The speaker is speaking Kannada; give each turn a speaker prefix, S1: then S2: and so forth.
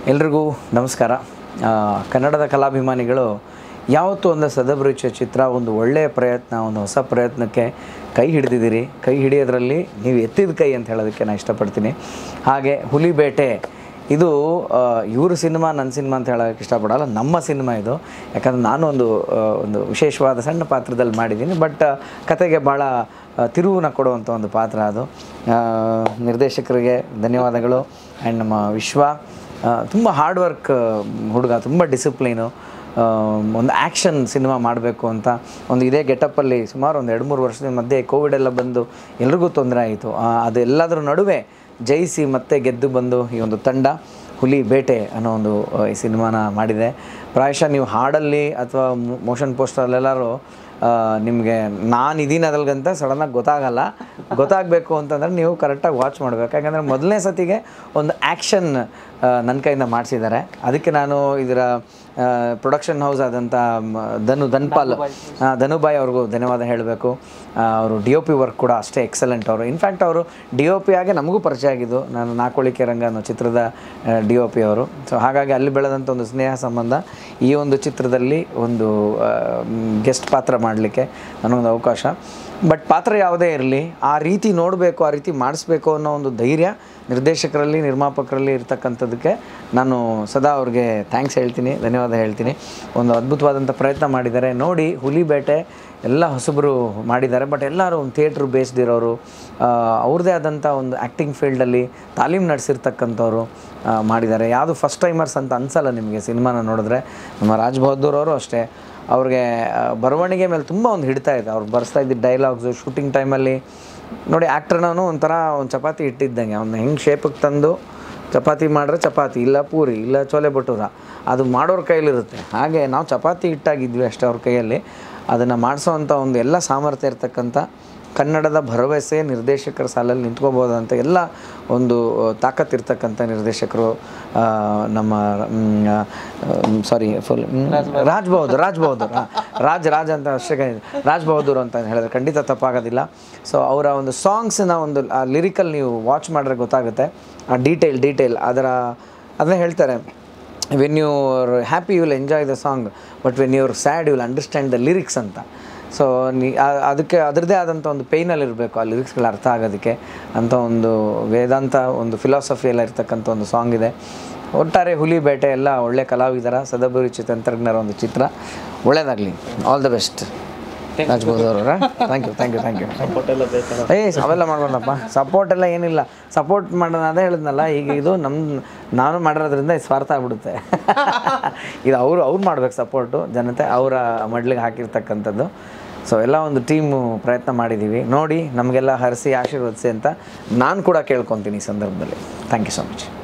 S1: ಎಲ್ರಿಗೂ ನಮಸ್ಕಾರ. ಕನ್ನಡದ ಕಲಾಭಿಮಾನಿಗಳು ಯಾವತ್ತೂ ಒಂದು ಸದಭಿರುಚಿಯ ಚಿತ್ರ, ಒಂದು ಒಳ್ಳೆಯ ಪ್ರಯತ್ನ, ಒಂದು ಹೊಸ ಪ್ರಯತ್ನಕ್ಕೆ ಕೈ ಹಿಡಿದಿದ್ದೀರಿ. ಕೈ ಹಿಡಿಯೋದ್ರಲ್ಲಿ ನೀವು ಎತ್ತಿದ ಕೈ ಅಂತ ಹೇಳೋದಕ್ಕೆ ನಾನು ಇಷ್ಟಪಡ್ತೀನಿ. ಹಾಗೆ ಹುಲಿಬೇಟೆ ಇದು ಇವ್ರ ಸಿನಿಮಾ ನನ್ನ ಸಿನಿಮಾ ಅಂತ ಹೇಳೋಕ್ಕೆ ಇಷ್ಟಪಡಲ್ಲ, ನಮ್ಮ ಸಿನಿಮಾ ಇದು. ಯಾಕಂದರೆ ನಾನು ಒಂದು ವಿಶೇಷವಾದ ಸಣ್ಣ ಪಾತ್ರದಲ್ಲಿ ಮಾಡಿದ್ದೀನಿ, ಬಟ್ ಕತೆಗೆ ಭಾಳ ತಿರುವನ್ನ ಕೊಡುವಂಥ ಒಂದು ಪಾತ್ರ ಅದು. ನಿರ್ದೇಶಕರಿಗೆ ಧನ್ಯವಾದಗಳು. ಆ್ಯಂಡ್ ನಮ್ಮ ವಿಶ್ವ ತುಂಬ ಹಾರ್ಡ್ ವರ್ಕ್ ಹುಡುಗ, ತುಂಬ ಡಿಸಿಪ್ಲೀನು. ಒಂದು ಆ್ಯಕ್ಷನ್ ಸಿನಿಮಾ ಮಾಡಬೇಕು ಅಂತ ಒಂದು ಇದೇ ಗೆಟಪ್ಪಲ್ಲಿ ಸುಮಾರು ಒಂದು 2-3 ವರ್ಷದ ಮಧ್ಯೆ ಕೋವಿಡ್ ಎಲ್ಲ ಬಂದು ಎಲ್ರಿಗೂ ತೊಂದರೆ ಆಯಿತು. ಅದೆಲ್ಲದರ ನಡುವೆ ಜಯಿಸಿ ಮತ್ತೆ ಗೆದ್ದು ಬಂದು ಈ ಒಂದು ತಂಡ ಹುಲಿಬೇಟೆ ಅನ್ನೋ ಒಂದು ಈ ಸಿನಿಮಾನ ಮಾಡಿದೆ. ಪ್ರಾಯಶಃ ನೀವು ಹಾಡಲ್ಲಿ ಅಥವಾ ಮೋಷನ್ ಪೋಸ್ಟರ್ಲೆಲ್ಲರೂ ನಿಮಗೆ ನಾನು ಇದೀನಿ ಅದಲ್ಗಂತ ಸಡನ್ನಾಗಿ ಗೊತ್ತಾಗಬೇಕು ಅಂತಂದರೆ ನೀವು ಕರೆಕ್ಟಾಗಿ ವಾಚ್ ಮಾಡಬೇಕು. ಯಾಕಂದರೆ ಮೊದಲನೇ ಸತಿಗೆ ಒಂದು ಆ್ಯಕ್ಷನ್ ನನ್ನ ಕೈಯಿಂದ ಮಾಡಿಸಿದ್ದಾರೆ. ಅದಕ್ಕೆ ನಾನು ಇದರ ಪ್ರೊಡಕ್ಷನ್ ಹೌಸ್ ಆದಂಥ ಧನುಬಾಯಿ ಅವ್ರಿಗೂ ಧನ್ಯವಾದ ಹೇಳಬೇಕು. ಅವರು DOP ವರ್ಕ್ ಕೂಡ ಅಷ್ಟೇ ಎಕ್ಸಲೆಂಟ್. ಅವರು ಇನ್ಫ್ಯಾಕ್ಟ್ ಅವರು DOP ಆಗಿ ನಮಗೂ ಪರಿಚಯ ಆಗಿದ್ದು. ನಾನು ನಾಕೋಳಿಕೆ ರಂಗ ಅನ್ನೋ ಚಿತ್ರದ DOP ಅವರು. ಸೊ ಹಾಗಾಗಿ ಅಲ್ಲಿ ಬೆಳೆದಂಥ ಒಂದು ಸ್ನೇಹ ಸಂಬಂಧ ಈ ಒಂದು ಚಿತ್ರದಲ್ಲಿ ಒಂದು ಗೆಸ್ಟ್ ಪಾತ್ರ ಮಾಡಲಿಕ್ಕೆ ನನಗೊಂದು ಅವಕಾಶ. ಬಟ್ ಪಾತ್ರ ಯಾವುದೇ ಇರಲಿ, ಆ ರೀತಿ ನೋಡಬೇಕು, ಆ ರೀತಿ ಮಾಡಿಸ್ಬೇಕು ಅನ್ನೋ ಒಂದು ಧೈರ್ಯ ನಿರ್ದೇಶಕರಲ್ಲಿ, ನಿರ್ಮಾಪಕರಲ್ಲಿ ಇರ್ತಕ್ಕಂಥದ್ದಕ್ಕೆ ನಾನು ಸದಾ ಅವ್ರಿಗೆ ಥ್ಯಾಂಕ್ಸ್ ಹೇಳ್ತೀನಿ, ಧನ್ಯವಾದ ಹೇಳ್ತೀನಿ. ಒಂದು ಅದ್ಭುತವಾದಂಥ ಪ್ರಯತ್ನ ಮಾಡಿದ್ದಾರೆ. ನೋಡಿ, ಹುಲಿಬೇಟೆ ಎಲ್ಲ ಹೊಸಬರು ಮಾಡಿದ್ದಾರೆ, ಬಟ್ ಎಲ್ಲರೂ ಒಂದು ಥಿಯೇಟ್ರ್ ಬೇಸ್ಡ್ ಇರೋರು, ಅವ್ರದ್ದೇ ಆದಂಥ ಒಂದು ಆ್ಯಕ್ಟಿಂಗ್ ಫೀಲ್ಡಲ್ಲಿ ತಾಲೀಮ್ ನಡೆಸಿರ್ತಕ್ಕಂಥವ್ರು ಮಾಡಿದ್ದಾರೆ. ಯಾವುದು ಫಸ್ಟ್ ಟೈಮರ್ಸ್ ಅಂತ ಅನಿಸಲ್ಲ ನಿಮಗೆ ಸಿನಿಮಾನ ನೋಡಿದ್ರೆ. ನಮ್ಮ ರಾಜ್ಬಹದ್ದೂರ್ ಅವರು ಅಷ್ಟೇ, ಅವ್ರಿಗೆ ಬರವಣಿಗೆ ಮೇಲೆ ತುಂಬ ಒಂದು ಹಿಡ್ತಾ ಇದೆ. ಅವ್ರು ಬರ್ಸ್ತಾ ಇದ್ದಿದ್ದು ಡೈಲಾಗ್ಸು ಶೂಟಿಂಗ್ ಟೈಮಲ್ಲಿ ನೋಡಿ, ಆ್ಯಕ್ಟ್ರನೂ ಒಂಥರ ಒಂದು ಚಪಾತಿ ಇಟ್ಟಿದ್ದಂಗೆ, ಅವ್ನ ಹೆಂಗೆ ಶೇಪಿಗೆ ತಂದು ಚಪಾತಿ ಮಾಡಿದ್ರೆ ಚಪಾತಿ, ಇಲ್ಲ ಪೂರಿ, ಇಲ್ಲ ಚೋಲೆ ಭಟೂರ, ಅದು ಮಾಡೋರ ಕೈಲಿರುತ್ತೆ. ಹಾಗೆ ನಾವು ಚಪಾತಿ ಇಟ್ಟಾಗಿದ್ವಿ ಅಷ್ಟೇ ಅವ್ರ ಕೈಯಲ್ಲಿ. ಅದನ್ನು ಮಾಡಿಸೋವಂಥ ಒಂದು ಎಲ್ಲ ಸಾಮರ್ಥ್ಯ ಇರ್ತಕ್ಕಂಥ ಕನ್ನಡದ ಭರವಸೆ ನಿರ್ದೇಶಕರ ಸಾಲಲ್ಲಿ ನಿಂತ್ಕೋಬೋದಂತ ಎಲ್ಲ ಒಂದು ತಾಕತ್ತಿರ್ತಕ್ಕಂಥ ನಿರ್ದೇಶಕರು ನಮ್ಮ ರಾಜ್ ಅಂತ ಅಷ್ಟೇ, ರಾಜ್ಬಹದ್ದೂರ್ ಅಂತ ಹೇಳಿದ್ರೆ ಖಂಡಿತ ತಪ್ಪಾಗೋದಿಲ್ಲ. ಸೊ ಅವರ ಒಂದು ಸಾಂಗ್ಸ್ನ ಒಂದು ಲಿರಿಕಲ್ ನೀವು ವಾಚ್ ಮಾಡಿದ್ರೆ ಗೊತ್ತಾಗುತ್ತೆ ಆ ಡೀಟೇಲ್ ಅದನ್ನ ಹೇಳ್ತಾರೆ. When you are happy you will enjoy the song, but when you are sad you will understand the lyrics ಅಂತ. ಸೊ ಅದಕ್ಕೆ ಅದರದ್ದೇ ಆದಂಥ ಒಂದು ಪೇಯ್ನಲ್ಲಿರಬೇಕು ಆ ಲಿರಿಕ್ಸ್ಗಳು ಅರ್ಥ ಆಗೋದಕ್ಕೆ ಅಂತ ಒಂದು ವೇದಾಂತ, ಒಂದು ಫಿಲಾಸಫಿ ಎಲ್ಲ ಇರ್ತಕ್ಕಂಥ ಒಂದು ಸಾಂಗ್ ಇದೆ. ಒಟ್ಟಾರೆ ಹುಲಿಬೇಟೆ ಎಲ್ಲ ಒಳ್ಳೆ ಕಲಾವಿದರ, ಸದಭಿರುಚಿ ತಂತ್ರಜ್ಞರ ಒಂದು ಚಿತ್ರ. ಒಳ್ಳೆಯದಾಗಲಿ, all the best. Rajbahadur thank you. ಅವೆಲ್ಲ ಮಾಡ್ಬೋದಪ್ಪ, ಸಪೋರ್ಟ್ ಎಲ್ಲ ಏನಿಲ್ಲ. ಸಪೋರ್ಟ್ ಮಾಡೋಣ ಅದೇ ಹೇಳಿದ್ನಲ್ಲ, ಈಗ ಇದು ನಾನು ಮಾಡಿರೋದ್ರಿಂದ ಇದು ಸ್ವಾರ್ಥ ಆಗ್ಬಿಡುತ್ತೆ. ಇದು ಅವ್ರು ಮಾಡ್ಬೇಕು ಸಪೋರ್ಟು, ಜನತೆ ಅವರ ಮಡ್ಲಿಗೆ ಹಾಕಿರ್ತಕ್ಕಂಥದ್ದು. ಸೊ ಎಲ್ಲ ಒಂದು ಟೀಮು ಪ್ರಯತ್ನ ಮಾಡಿದ್ದೀವಿ. ನೋಡಿ, ನಮಗೆಲ್ಲ ಹರಿಸಿ ಆಶೀರ್ವದಿಸಿ ಅಂತ ನಾನು ಕೂಡ ಕೇಳ್ಕೊತೀನಿ ಈ ಸಂದರ್ಭದಲ್ಲಿ. Thank you so much.